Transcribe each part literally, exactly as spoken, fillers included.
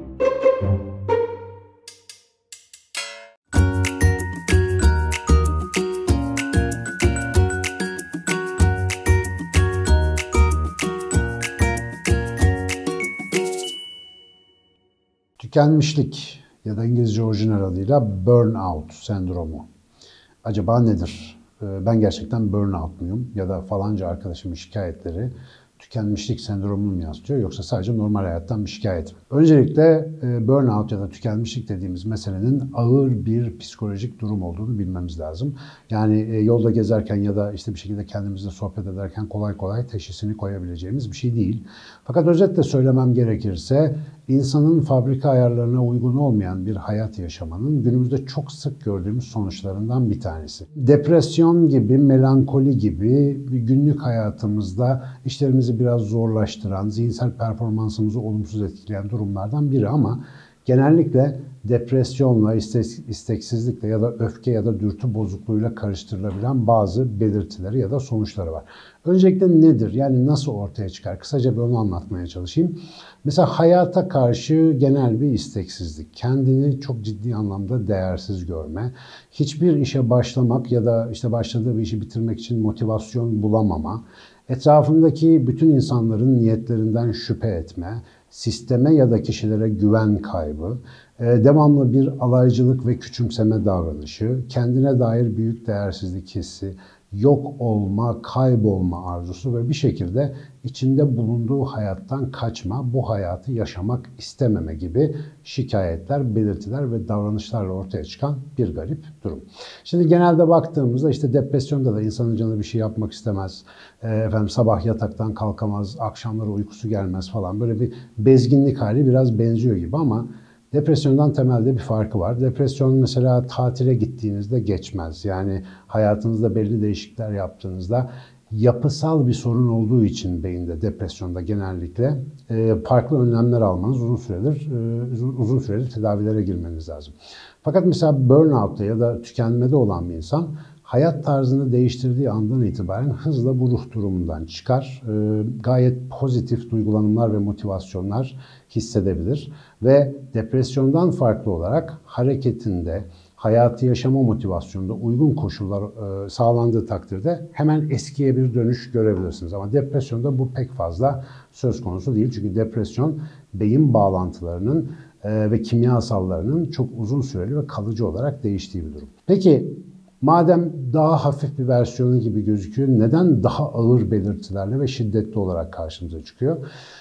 Tükenmişlik ya da İngilizce orijinal adıyla burnout sendromu. Acaba nedir? Ben gerçekten burnout muyum? Ya da falanca arkadaşımın şikayetleri tükenmişlik sendromunu mu yansıtıyor yoksa sadece normal hayattan bir şikayet mi? Öncelikle burnout ya da tükenmişlik dediğimiz meselenin ağır bir psikolojik durum olduğunu bilmemiz lazım. Yani yolda gezerken ya da işte bir şekilde kendimizle sohbet ederken kolay kolay teşhisini koyabileceğimiz bir şey değil. Fakat özetle söylemem gerekirse insanın fabrika ayarlarına uygun olmayan bir hayat yaşamanın günümüzde çok sık gördüğümüz sonuçlarından bir tanesi. Depresyon gibi, melankoli gibi günlük hayatımızda işlerimizi biraz zorlaştıran, zihinsel performansımızı olumsuz etkileyen durumlardan biri ama genellikle depresyonla, isteksizlikle ya da öfke ya da dürtü bozukluğuyla karıştırılabilen bazı belirtileri ya da sonuçları var. Öncelikle nedir? Yani nasıl ortaya çıkar? Kısaca bir onu anlatmaya çalışayım. Mesela hayata karşı genel bir isteksizlik, kendini çok ciddi anlamda değersiz görme, hiçbir işe başlamak ya da işte başladığı bir işi bitirmek için motivasyon bulamama, etrafındaki bütün insanların niyetlerinden şüphe etme, sisteme ya da kişilere güven kaybı, devamlı bir alaycılık ve küçümseme davranışı, kendine dair büyük değersizlik hissi, yok olma, kaybolma arzusu ve bir şekilde içinde bulunduğu hayattan kaçma, bu hayatı yaşamak istememe gibi şikayetler, belirtiler ve davranışlarla ortaya çıkan bir garip durum. Şimdi genelde baktığımızda işte depresyonda da insanın canı bir şey yapmak istemez, efendim sabah yataktan kalkamaz, akşamları uykusu gelmez falan, böyle bir bezginlik hali biraz benziyor gibi ama depresyondan temelde bir farkı var. Depresyon mesela tatile gittiğinizde geçmez. Yani hayatınızda belli değişiklikler yaptığınızda yapısal bir sorun olduğu için beyinde depresyonda genellikle farklı önlemler almanız, uzun süredir uzun süreli tedavilere girmeniz lazım. Fakat mesela burnout'ta ya da tükenmede olan bir insan hayat tarzını değiştirdiği andan itibaren hızla bu ruh durumundan çıkar. E, gayet pozitif duygulanımlar ve motivasyonlar hissedebilir. Ve depresyondan farklı olarak hareketinde, hayatı yaşama motivasyonunda uygun koşullar e, sağlandığı takdirde hemen eskiye bir dönüş görebilirsiniz. Ama depresyonda bu pek fazla söz konusu değil. Çünkü depresyon beyin bağlantılarının e, ve kimyasallarının çok uzun süreli ve kalıcı olarak değiştiği bir durum. Peki, madem daha hafif bir versiyonu gibi gözüküyor, neden daha ağır belirtilerle ve şiddetli olarak karşımıza çıkıyor?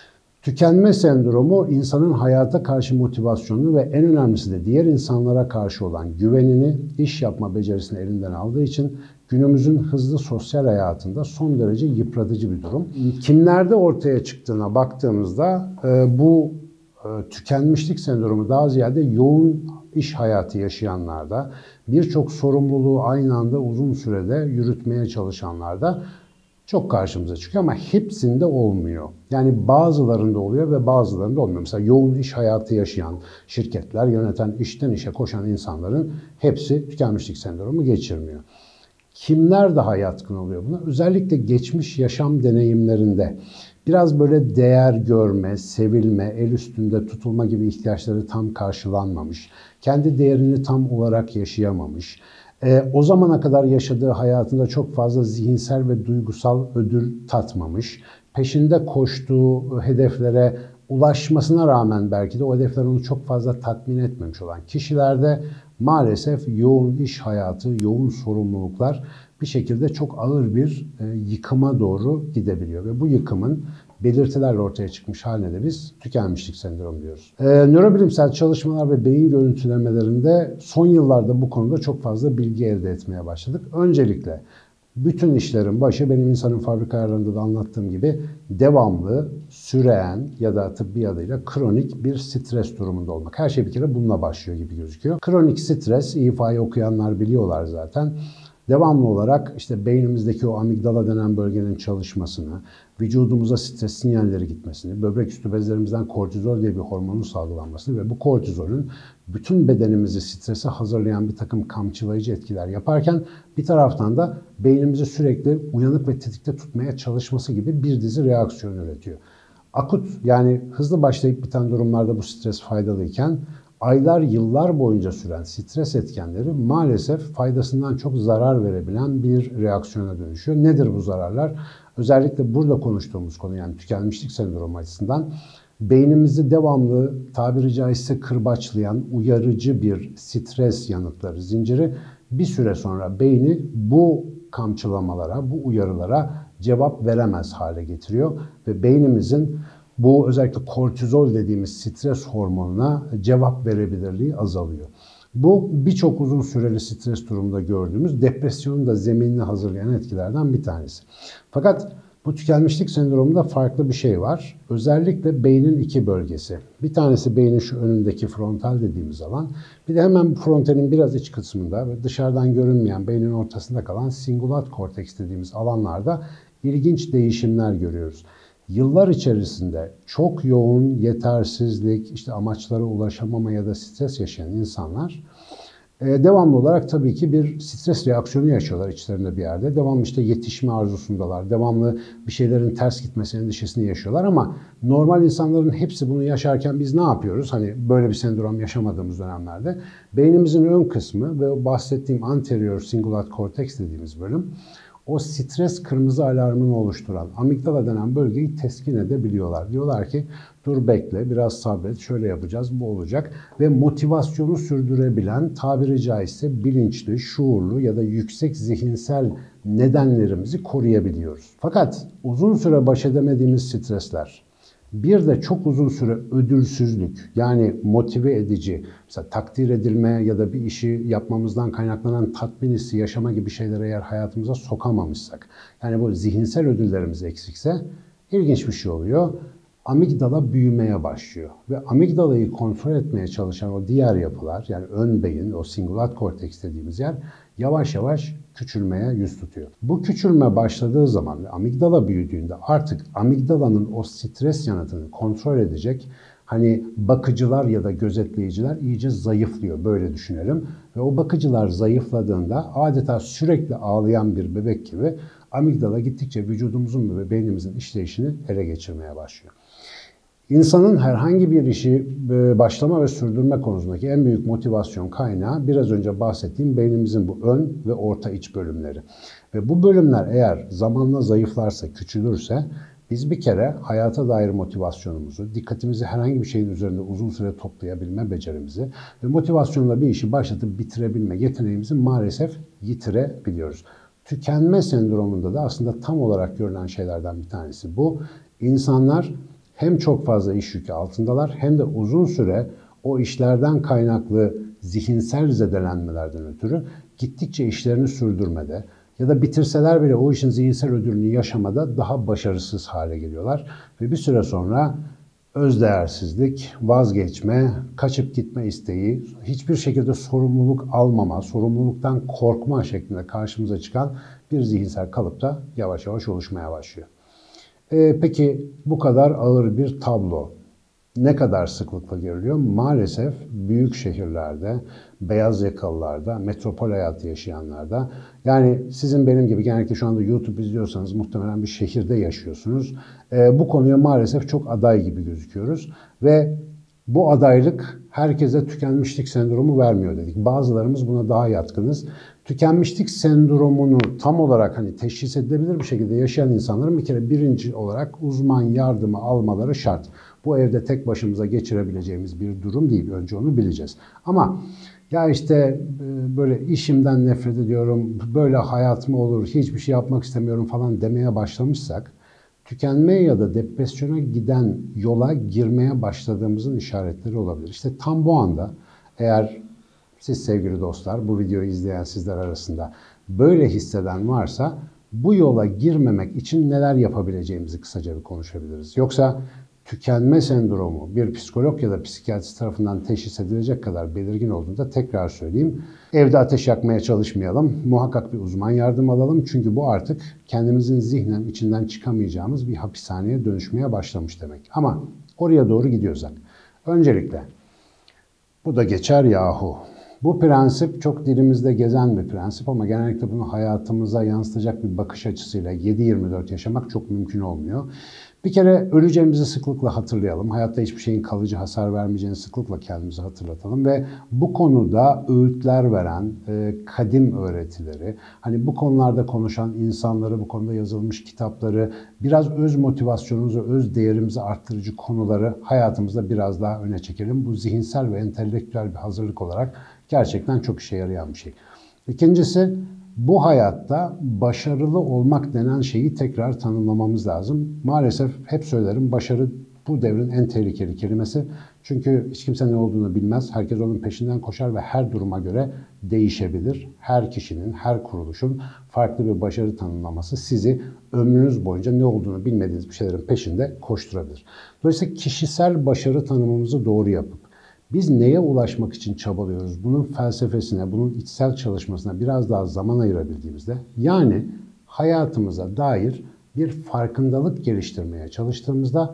Tükenme sendromu insanın hayata karşı motivasyonunu ve en önemlisi de diğer insanlara karşı olan güvenini, iş yapma becerisini elinden aldığı için günümüzün hızlı sosyal hayatında son derece yıpratıcı bir durum. Kimlerde ortaya çıktığına baktığımızda bu tükenmişlik sendromu daha ziyade yoğun iş hayatı yaşayanlarda, birçok sorumluluğu aynı anda uzun sürede yürütmeye çalışanlarda çok karşımıza çıkıyor ama hepsinde olmuyor. Yani bazılarında oluyor ve bazılarında olmuyor. Mesela yoğun iş hayatı yaşayan şirketler, yöneten, işten işe koşan insanların hepsi tükenmişlik sendromu geçirmiyor. Kimler daha yatkın oluyor buna? Özellikle geçmiş yaşam deneyimlerinde biraz böyle değer görme, sevilme, el üstünde tutulma gibi ihtiyaçları tam karşılanmamış, kendi değerini tam olarak yaşayamamış, e, o zamana kadar yaşadığı hayatında çok fazla zihinsel ve duygusal ödül tatmamış, peşinde koştuğu hedeflere ulaşmasına rağmen belki de o hedefler onu çok fazla tatmin etmemiş olan kişilerde maalesef yoğun iş hayatı, yoğun sorumluluklar bir şekilde çok ağır bir e, yıkıma doğru gidebiliyor. Ve bu yıkımın belirtilerle ortaya çıkmış haline de biz tükenmişlik sendromu diyoruz. E, nörobilimsel çalışmalar ve beyin görüntülemelerinde son yıllarda bu konuda çok fazla bilgi elde etmeye başladık. Öncelikle bütün işlerin başı benim insanın fabrika ayarlarında da anlattığım gibi devamlı, süren ya da tıbbi adıyla kronik bir stres durumunda olmak. Her şey bir kere bununla başlıyor gibi gözüküyor. Kronik stres, İFA'yı okuyanlar biliyorlar zaten. Devamlı olarak işte beynimizdeki o amigdala denen bölgenin çalışmasını, vücudumuza stres sinyalleri gitmesini, böbrek üstü bezlerimizden kortizol diye bir hormonun salgılanmasını ve bu kortizolün bütün bedenimizi strese hazırlayan bir takım kamçılayıcı etkiler yaparken bir taraftan da beynimizi sürekli uyanık ve tetikte tutmaya çalışması gibi bir dizi reaksiyon üretiyor. Akut yani hızlı başlayıp biten durumlarda bu stres faydalıyken aylar yıllar boyunca süren stres etkenleri maalesef faydasından çok zarar verebilen bir reaksiyona dönüşüyor. Nedir bu zararlar? Özellikle burada konuştuğumuz konu yani tükenmişlik sendromu açısından beynimizi devamlı tabiri caizse kırbaçlayan uyarıcı bir stres yanıtları zinciri bir süre sonra beyni bu kamçılamalara, bu uyarılara cevap veremez hale getiriyor ve beynimizin bu özellikle kortizol dediğimiz stres hormonuna cevap verebilirliği azalıyor. Bu birçok uzun süreli stres durumunda gördüğümüz depresyonun da zeminini hazırlayan etkilerden bir tanesi. Fakat bu tükenmişlik sendromunda farklı bir şey var. Özellikle beynin iki bölgesi. Bir tanesi beynin şu önündeki frontal dediğimiz alan. Bir de hemen frontalin biraz iç kısmında ve dışarıdan görünmeyen beynin ortasında kalan singulat korteks dediğimiz alanlarda ilginç değişimler görüyoruz. Yıllar içerisinde çok yoğun yetersizlik, işte amaçlara ulaşamama ya da stres yaşayan insanlar devamlı olarak tabii ki bir stres reaksiyonu yaşıyorlar içlerinde bir yerde. Devamlı işte yetişme arzusundalar. Devamlı bir şeylerin ters gitmesi endişesini yaşıyorlar ama normal insanların hepsi bunu yaşarken biz ne yapıyoruz? Hani böyle bir sendrom yaşamadığımız dönemlerde beynimizin ön kısmı ve bahsettiğim anterior cingulate cortex dediğimiz bölüm o stres kırmızı alarmını oluşturan amigdala denen bölgeyi teskin edebiliyorlar. Diyorlar ki dur bekle, biraz sabret, şöyle yapacağız, bu olacak. Ve motivasyonu sürdürebilen, tabiri caizse bilinçli, şuurlu ya da yüksek zihinsel nedenlerimizi koruyabiliyoruz. Fakat uzun süre baş edemediğimiz stresler, bir de çok uzun süre ödülsüzlük yani motive edici, mesela takdir edilme ya da bir işi yapmamızdan kaynaklanan tatmin hissi yaşama gibi şeyleri eğer hayatımıza sokamamışsak, yani bu zihinsel ödüllerimiz eksikse ilginç bir şey oluyor. Amigdala büyümeye başlıyor ve amigdalayı kontrol etmeye çalışan o diğer yapılar yani ön beyin, o singulat korteks dediğimiz yer yavaş yavaş küçülmeye yüz tutuyor. Bu küçülme başladığı zaman ve amigdala büyüdüğünde artık amigdalanın o stres yanıtını kontrol edecek hani bakıcılar ya da gözetleyiciler iyice zayıflıyor böyle düşünelim. Ve o bakıcılar zayıfladığında adeta sürekli ağlayan bir bebek gibi amigdala gittikçe vücudumuzun ve beynimizin işleyişini ele geçirmeye başlıyor. İnsanın herhangi bir işi başlama ve sürdürme konusundaki en büyük motivasyon kaynağı biraz önce bahsettiğim beynimizin bu ön ve orta iç bölümleri. Ve bu bölümler eğer zamanla zayıflarsa, küçülürse biz bir kere hayata dair motivasyonumuzu, dikkatimizi herhangi bir şeyin üzerinde uzun süre toplayabilme becerimizi ve motivasyonla bir işi başlatıp bitirebilme yeteneğimizi maalesef yitirebiliyoruz. Tükenme sendromunda da aslında tam olarak görülen şeylerden bir tanesi bu. İnsanlar hem çok fazla iş yükü altındalar hem de uzun süre o işlerden kaynaklı zihinsel zedelenmelerden ötürü gittikçe işlerini sürdürmede ya da bitirseler bile o işin zihinsel ödülünü yaşamada daha başarısız hale geliyorlar. Ve bir süre sonra özdeğersizlik, vazgeçme, kaçıp gitme isteği, hiçbir şekilde sorumluluk almama, sorumluluktan korkma şeklinde karşımıza çıkan bir zihinsel kalıp da yavaş yavaş oluşmaya başlıyor. Ee, peki bu kadar ağır bir tablo ne kadar sıklıkla görülüyor? Maalesef büyük şehirlerde, beyaz yakalılarda, metropol hayatı yaşayanlarda, yani sizin benim gibi genellikle şu anda YouTube izliyorsanız muhtemelen bir şehirde yaşıyorsunuz. Ee, bu konuya maalesef çok aday gibi gözüküyoruz ve bu adaylık herkese tükenmişlik sendromu vermiyor dedik. Bazılarımız buna daha yatkınız. Tükenmişlik sendromunu tam olarak hani teşhis edilebilir bir şekilde yaşayan insanların bir kere birinci olarak uzman yardımı almaları şart. Bu evde tek başımıza geçirebileceğimiz bir durum değil. Önce onu bileceğiz. Ama ya işte böyle işimden nefret ediyorum, böyle hayat mı olur, hiçbir şey yapmak istemiyorum falan demeye başlamışsak, tükenmeye ya da depresyona giden yola girmeye başladığımızın işaretleri olabilir. İşte tam bu anda eğer siz sevgili dostlar, bu videoyu izleyen sizler arasında böyle hisseden varsa bu yola girmemek için neler yapabileceğimizi kısaca bir konuşabiliriz. Yoksa tükenme sendromu bir psikolog ya da psikiyatrist tarafından teşhis edilecek kadar belirgin olduğunda tekrar söyleyeyim. Evde ateş yakmaya çalışmayalım. Muhakkak bir uzman yardım alalım. Çünkü bu artık kendimizin zihnen içinden çıkamayacağımız bir hapishaneye dönüşmeye başlamış demek. Ama oraya doğru gidiyorsak. Öncelikle bu da geçer yahu. Bu prensip çok dilimizde gezen bir prensip ama genellikle bunu hayatımıza yansıtacak bir bakış açısıyla yedi yirmi dört yaşamak çok mümkün olmuyor. Bir kere öleceğimizi sıklıkla hatırlayalım. Hayatta hiçbir şeyin kalıcı hasar vermeyeceğini sıklıkla kendimize hatırlatalım ve bu konuda öğütler veren e, kadim öğretileri, hani bu konularda konuşan insanları, bu konuda yazılmış kitapları, biraz öz motivasyonumuzu, öz değerimizi arttırıcı konuları hayatımızda biraz daha öne çekelim. Bu zihinsel ve entelektüel bir hazırlık olarak gerçekten çok işe yarayan bir şey. İkincisi, bu hayatta başarılı olmak denen şeyi tekrar tanımlamamız lazım. Maalesef hep söylerim, başarı bu devrin en tehlikeli kelimesi. Çünkü hiç kimse ne olduğunu bilmez. Herkes onun peşinden koşar ve her duruma göre değişebilir. Her kişinin, her kuruluşun farklı bir başarı tanımlaması sizi ömrünüz boyunca ne olduğunu bilmediğiniz bir şeylerin peşinde koşturabilir. Dolayısıyla kişisel başarı tanımımızı doğru yapıp biz neye ulaşmak için çabalıyoruz? Bunun felsefesine, bunun içsel çalışmasına biraz daha zaman ayırabildiğimizde, yani hayatımıza dair bir farkındalık geliştirmeye çalıştığımızda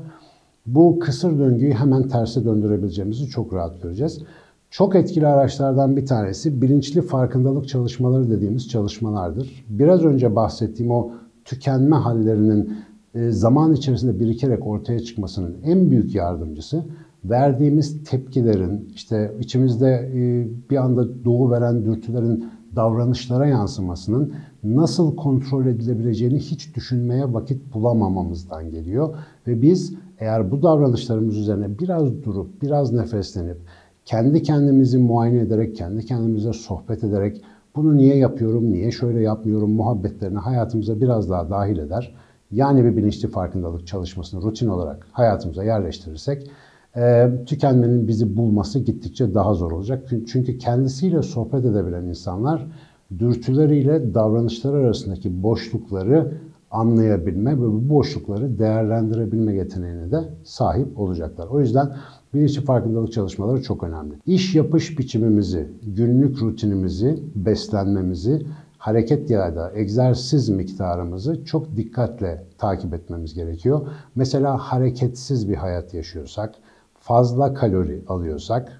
bu kısır döngüyü hemen terse döndürebileceğimizi çok rahat göreceğiz. Çok etkili araçlardan bir tanesi bilinçli farkındalık çalışmaları dediğimiz çalışmalardır. Biraz önce bahsettiğim o tükenme hallerinin zaman içerisinde birikerek ortaya çıkmasının en büyük yardımcısı, verdiğimiz tepkilerin, işte içimizde bir anda doğuveren dürtülerin davranışlara yansımasının nasıl kontrol edilebileceğini hiç düşünmeye vakit bulamamamızdan geliyor. Ve biz eğer bu davranışlarımız üzerine biraz durup, biraz nefeslenip, kendi kendimizi muayene ederek, kendi kendimize sohbet ederek, bunu niye yapıyorum, niye şöyle yapmıyorum muhabbetlerini hayatımıza biraz daha dahil eder, yani bir bilinçli farkındalık çalışmasını rutin olarak hayatımıza yerleştirirsek, E, tükenmenin bizi bulması gittikçe daha zor olacak. Çünkü kendisiyle sohbet edebilen insanlar dürtüleriyle davranışlar arasındaki boşlukları anlayabilme ve bu boşlukları değerlendirebilme yeteneğine de sahip olacaklar. O yüzden bilinçli farkındalık çalışmaları çok önemli. İş yapış biçimimizi, günlük rutinimizi, beslenmemizi, hareket ya da egzersiz miktarımızı çok dikkatle takip etmemiz gerekiyor. Mesela hareketsiz bir hayat yaşıyorsak, fazla kalori alıyorsak,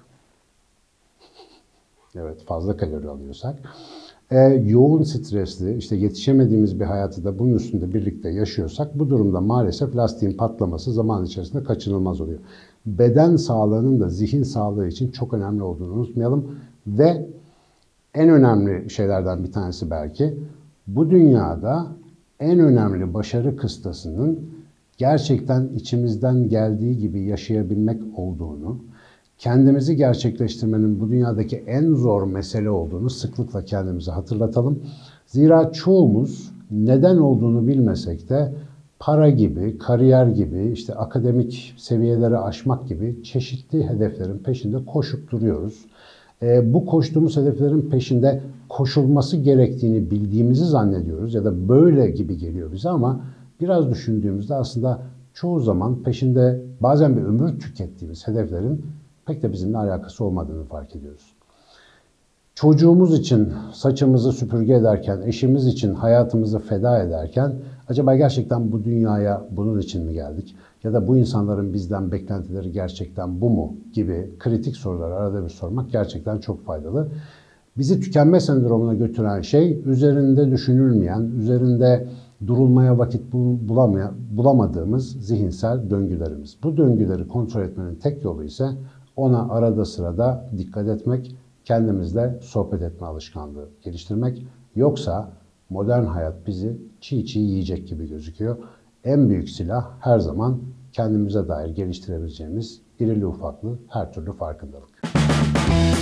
evet fazla kalori alıyorsak, e, yoğun stresli, işte yetişemediğimiz bir hayatı da bunun üstünde birlikte yaşıyorsak, bu durumda maalesef lastiğin patlaması zaman içerisinde kaçınılmaz oluyor. Beden sağlığının da zihin sağlığı için çok önemli olduğunu unutmayalım ve en önemli şeylerden bir tanesi belki, bu dünyada en önemli başarı kıstasının gerçekten içimizden geldiği gibi yaşayabilmek olduğunu, kendimizi gerçekleştirmenin bu dünyadaki en zor mesele olduğunu sıklıkla kendimize hatırlatalım. Zira çoğumuz neden olduğunu bilmesek de para gibi, kariyer gibi, işte akademik seviyeleri aşmak gibi çeşitli hedeflerin peşinde koşup duruyoruz. E, bu koştuğumuz hedeflerin peşinde koşulması gerektiğini bildiğimizi zannediyoruz ya da böyle gibi geliyor bize ama biraz düşündüğümüzde aslında çoğu zaman peşinde bazen bir ömür tükettiğimiz hedeflerin pek de bizimle alakası olmadığını fark ediyoruz. Çocuğumuz için saçımızı süpürge ederken, eşimiz için hayatımızı feda ederken acaba gerçekten bu dünyaya bunun için mi geldik? Ya da bu insanların bizden beklentileri gerçekten bu mu? Gibi kritik soruları arada bir sormak gerçekten çok faydalı. Bizi tükenme sendromuna götüren şey üzerinde düşünülmeyen, üzerinde durulmaya vakit bulamaya, bulamadığımız zihinsel döngülerimiz. Bu döngüleri kontrol etmenin tek yolu ise ona arada sırada dikkat etmek, kendimizle sohbet etme alışkanlığı geliştirmek. Yoksa modern hayat bizi çiğ çiğ yiyecek gibi gözüküyor. En büyük silah her zaman kendimize dair geliştirebileceğimiz irili ufaklı her türlü farkındalık.